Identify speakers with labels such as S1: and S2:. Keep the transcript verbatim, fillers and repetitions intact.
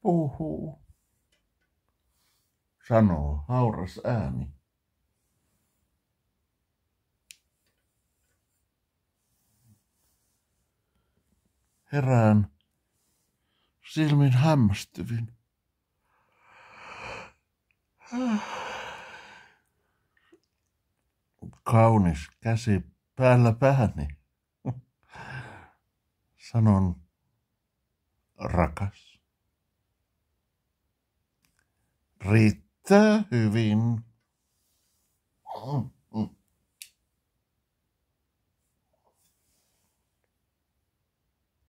S1: Huhuu, sanoo hauras ääni. Herään silmin hämmästyvin. Kaunis käsi päällä pääni. Sanon, rakas. Riittää hyvin.